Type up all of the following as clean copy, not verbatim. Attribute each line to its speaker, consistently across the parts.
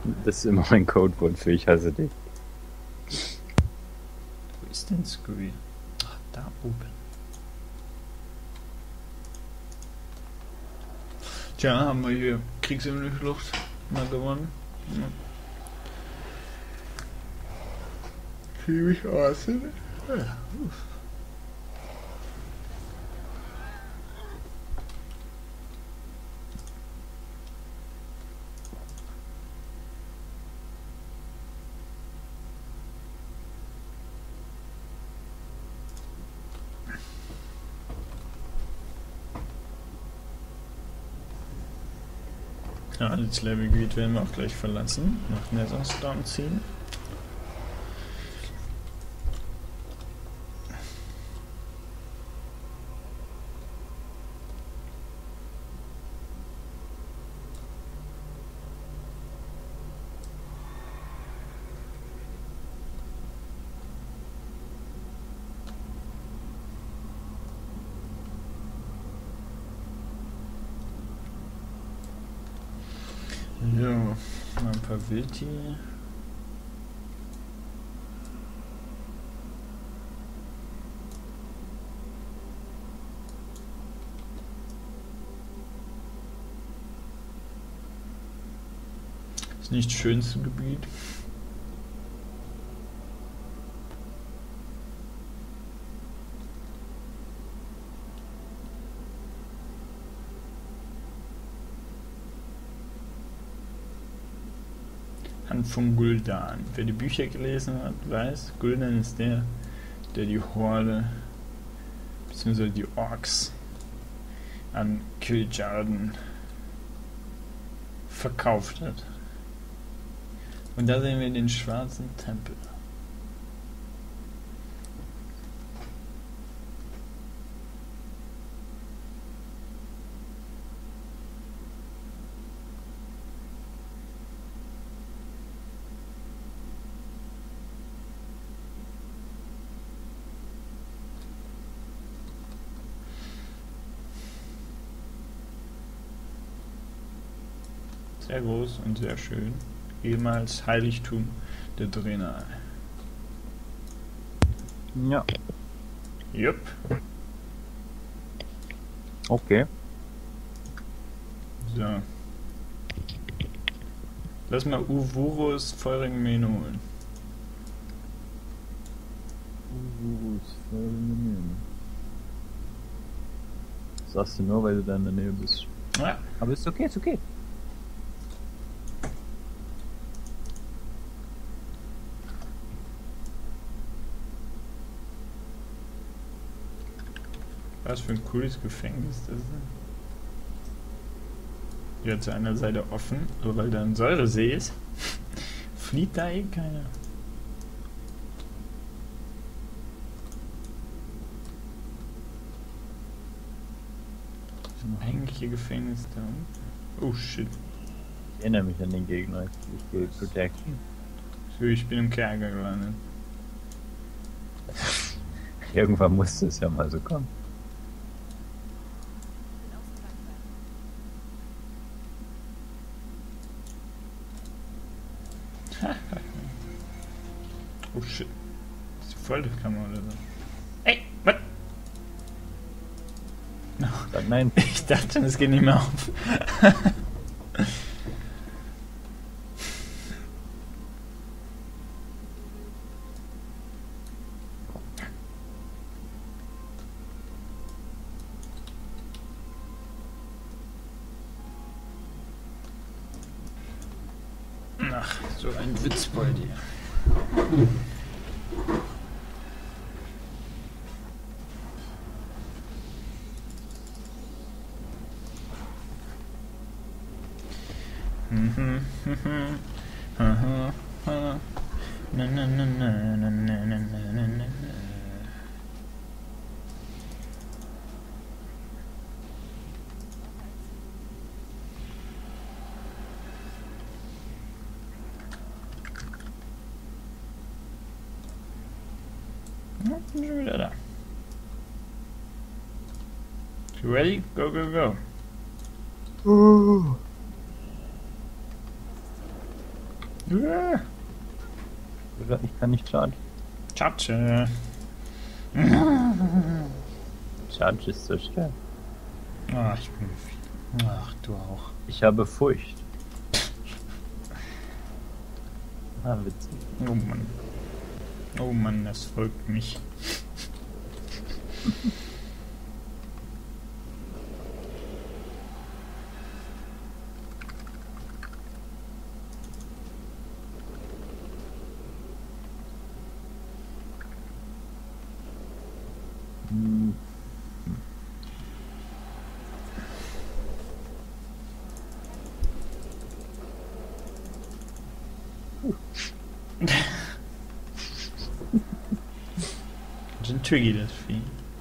Speaker 1: Das ist immer mein Codewort für ich hasse dich.
Speaker 2: Wo ist denn Scooby? Ach, da oben. Tja, haben wir hier Kriegs in der Flucht mal gewonnen. Ja. Ziemlich awesome. Ja. Ja, das Levelgebiet werden wir auch gleich verlassen. Nach Netherstone ziehen. So, mal ein paar Wildtiere. Ist nicht das schönste Gebiet. Hand von Gul'dan. Wer die Bücher gelesen hat, weiß, Gul'dan ist der die Horde bzw. die Orks an Kil'jaeden verkauft hat. Und da sehen wir den schwarzen Tempel. Sehr groß und sehr schön. Ehemals Heiligtum der Draenei.
Speaker 1: Ja.
Speaker 2: Jupp.
Speaker 1: Okay.
Speaker 2: So. Lass mal Uvurus feurigen Mähne holen.
Speaker 1: Das sagst du nur, weil du da in der Nähe bist.
Speaker 2: Ja.
Speaker 1: Aber ist okay, ist okay.
Speaker 2: Was für ein cooles Gefängnis das ist. Hier hat zu einer Seite offen, aber weil da ein Säuresee ist, flieht da eh keiner. Das eigentliche Gefängnis da unten. Oh shit.
Speaker 1: Ich erinnere mich an den Gegner. Ich will Protection.
Speaker 2: So, ich bin im Kerker gelandet.
Speaker 1: Irgendwann musste es ja mal so kommen.
Speaker 2: Oh shit. Das ist die Folterkammer oder so. Ey, was? No.
Speaker 1: Nein.
Speaker 2: Ich dachte, es geht nicht mehr auf. Ach, so ein Witz bei dir. Na, na, na, na, na, na, na, na, na. Ja, bin schon wieder da. You ready? Go, go, go. Ja.
Speaker 1: Ich kann nicht charge.
Speaker 2: Chatsche.
Speaker 1: Charge ist so schwer.
Speaker 2: Ach, ich bin müde. Ach, du auch.
Speaker 1: Ich habe Furcht. Ah, witzig.
Speaker 2: Oh Mann. Oh Mann, das folgt mich.
Speaker 1: Hm.
Speaker 2: Schon tricky, das Vieh.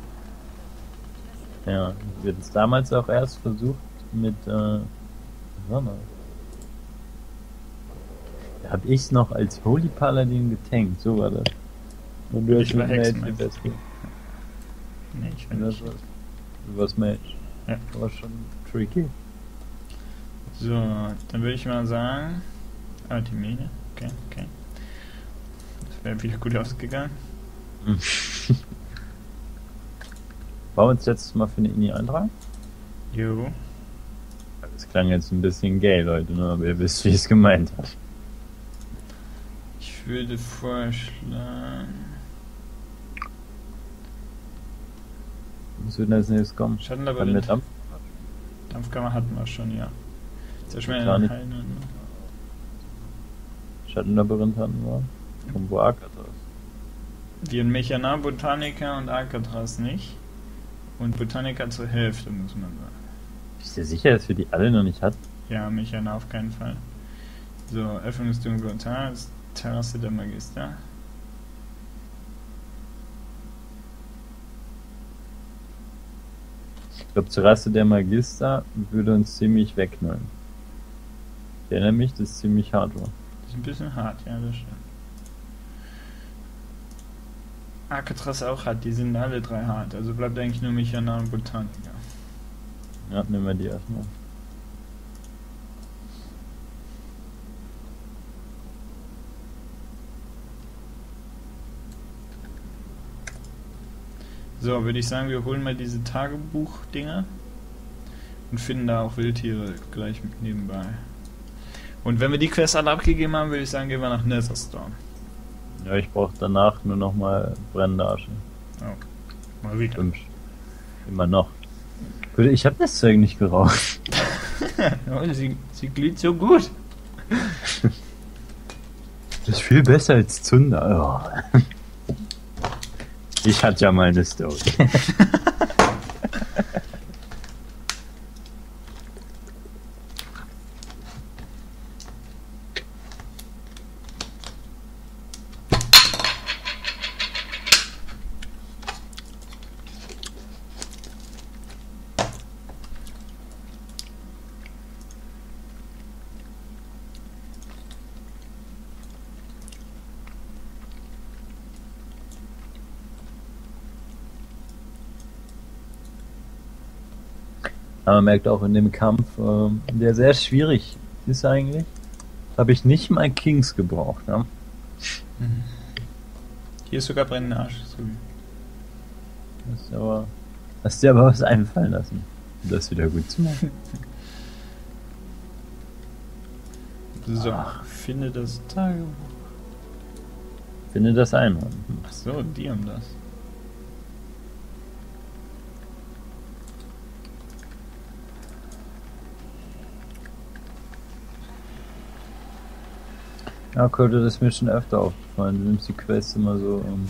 Speaker 1: Ja, wir hatten es damals auch erst versucht mit, was war das? Da hab ich's noch als Holy Paladin getankt, so war das. Und du
Speaker 2: Ich war
Speaker 1: mit Mage
Speaker 2: Hexenmeister.
Speaker 1: die beste.
Speaker 2: Nee, ich will
Speaker 1: Das
Speaker 2: nicht.
Speaker 1: war's. Du warst Mage.
Speaker 2: Ja.
Speaker 1: War schon tricky.
Speaker 2: So, dann würde ich mal sagen. Artemine. Okay, okay. Das wäre wieder gut ausgegangen.
Speaker 1: Wollen wir uns jetzt mal für eine Ini eintragen?
Speaker 2: Jo.
Speaker 1: Das klang jetzt ein bisschen gay, Leute, ne? Aber ihr wisst, wie ich es gemeint habe.
Speaker 2: Ich würde vorschlagen.
Speaker 1: Was wird denn als nächstes kommen? Dann
Speaker 2: Schattenlabyrinth.
Speaker 1: mit Dampf?
Speaker 2: Dampfkammer hatten wir schon, ja. Zerschmelzen
Speaker 1: Gar nicht.
Speaker 2: Heilen.
Speaker 1: Schattenlabyrinth hatten wir. Und wo Akatras?
Speaker 2: Wir in Mechana, Botanica und Alcatraz nicht. Und Botanica zur Hälfte, muss man sagen.
Speaker 1: Bist du sicher, dass wir die alle noch nicht hatten?
Speaker 2: Ja, Mechana auf keinen Fall. So, Öffnung des dunklen Portals, Terrasse der Magister.
Speaker 1: Ich glaube, zur Rasse der Magister würde uns ziemlich wegknallen. Ich erinnere mich, das ist ziemlich hart war.
Speaker 2: Das ist ein bisschen hart, ja, das stimmt. Alcatraz auch hart, die sind alle drei hart. Also bleibt eigentlich nur Mechana und Botanica.
Speaker 1: Ja, nehmen wir die erstmal.
Speaker 2: So, würde ich sagen, wir holen mal diese Tagebuch-Dinger und finden da auch Wildtiere gleich mit nebenbei. Und wenn wir die Quest alle abgegeben haben, würde ich sagen, gehen wir nach Netherstorm.
Speaker 1: Ja, ich brauche danach nur noch mal brennende Asche.
Speaker 2: Oh, mal wieder.
Speaker 1: 5. Immer noch. Gut, ich habe das Zeug nicht geraucht.
Speaker 2: Oh, sie glüht so gut.
Speaker 1: Das ist viel besser als Zunder. Oh. Ich hatte ja mal eine Story. Aber man merkt auch in dem Kampf, der sehr schwierig ist eigentlich, habe ich nicht mal Kings gebraucht. Ja?
Speaker 2: Hier ist sogar brennende Arsch. So.
Speaker 1: Hast dir aber was einfallen lassen, um das wieder gut zu machen.
Speaker 2: So,
Speaker 1: Ach.
Speaker 2: finde das Tagebuch.
Speaker 1: Finde das Einhorn.
Speaker 2: Ach so, die haben das.
Speaker 1: Ja, Kurt, das ist mir schon öfter aufgefallen. Du nimmst die Quest immer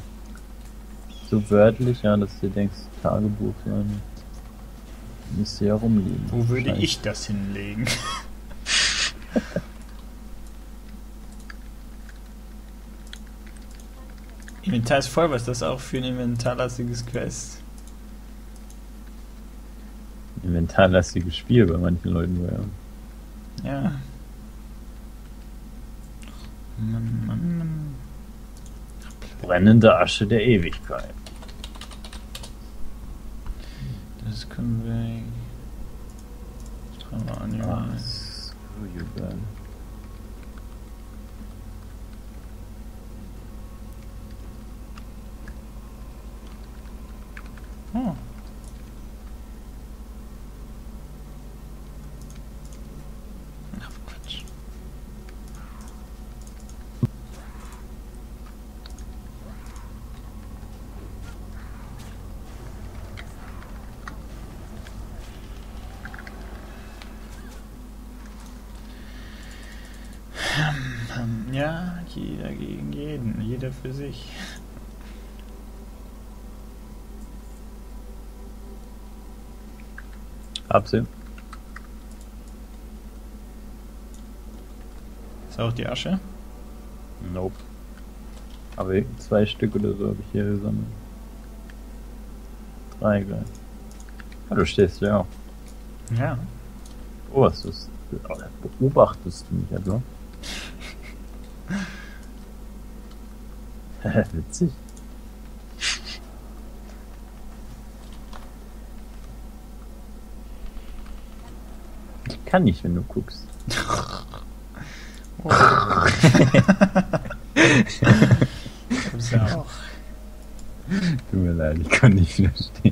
Speaker 1: so wörtlich, ja, dass du denkst, Tagebuch, ja, müsste ja rumliegen.
Speaker 2: Wo würde
Speaker 1: Scheiße.
Speaker 2: ich das hinlegen? Inventar ist voll, was ist das auch für ein inventarlastiges Quest?
Speaker 1: Inventarlastiges Spiel bei manchen Leuten, ja.
Speaker 2: Ja. Mann.
Speaker 1: Brennende Asche der Ewigkeit.
Speaker 2: Das können wir. Trauma
Speaker 1: Ah,
Speaker 2: annehmen.
Speaker 1: screw you, man.
Speaker 2: Ja, jeder gegen jeden, jeder für sich.
Speaker 1: Hab sie.
Speaker 2: Ist auch die Asche?
Speaker 1: Nope. Aber 2 Stück oder so habe ich hier gesammelt. 3 gleich. Ja, du stehst ja auch.
Speaker 2: Ja.
Speaker 1: Oh, was ist das? Beobachtest du mich also? Witzig. Ich kann nicht, wenn du guckst.
Speaker 2: Oh. Hab's ja auch.
Speaker 1: Tut mir leid, ich kann nicht verstehen.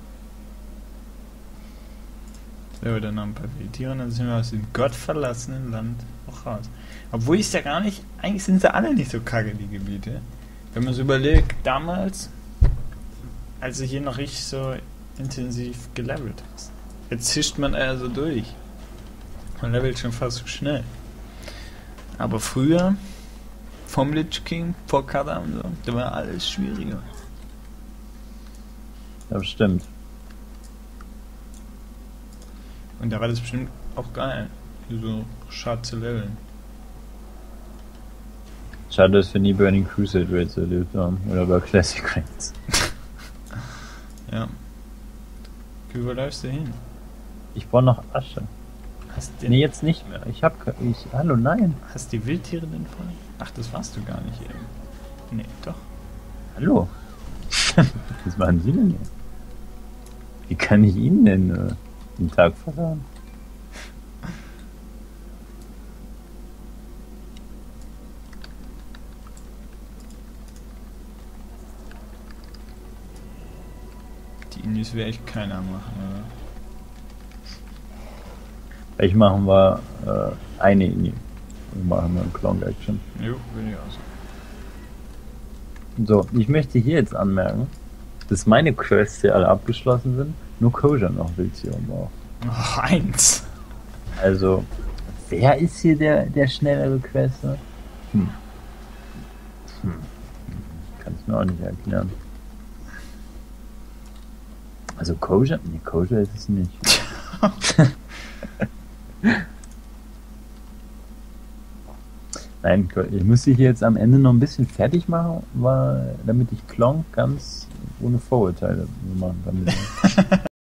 Speaker 2: So, dann noch ein paar Wildtiere und dann sind wir aus dem gottverlassenen Land auch raus. Obwohl ich es ja gar nicht, eigentlich sind sie alle nicht so kacke, die Gebiete. Wenn man so überlegt, damals, als du hier noch richtig so intensiv gelevelt hast. Jetzt zischt man eher so durch. Man levelt schon fast so schnell. Aber früher, vom Lich King, vor Kadam und so, da war alles schwieriger.
Speaker 1: Das stimmt.
Speaker 2: Und da war das bestimmt auch geil, hier so schad zu leveln.
Speaker 1: Schade, dass wir nie Burning Crusade Raids erlebt haben. Oder bei Classic Raids.
Speaker 2: Ja. Wo läufst du hin?
Speaker 1: Ich brauche noch Asche. Nee, jetzt nicht mehr. Hallo, nein.
Speaker 2: Hast die Wildtiere denn voll? Ach, das warst du gar nicht eben. Nee, doch.
Speaker 1: Hallo. Was machen Sie denn hier? Wie kann ich Ihnen denn den Tag versauen?
Speaker 2: Die Indies werde ich keiner machen, oder?
Speaker 1: Vielleicht machen wir eine Indie. Dann machen wir einen Clone Action.
Speaker 2: Jo, würde ich auch so.
Speaker 1: So, ich möchte hier jetzt anmerken, dass meine Quests hier alle abgeschlossen sind, nur Kosha noch Wildtiere braucht.
Speaker 2: Oh, 1!
Speaker 1: Also, wer ist hier der schnellere Quester? Kann ich mir auch nicht erklären. Also Kosha? Nee, Kosha ist es nicht. Nein, ich muss sie hier jetzt am Ende noch ein bisschen fertig machen, damit ich Klonk ganz ohne Vorurteile machen kann.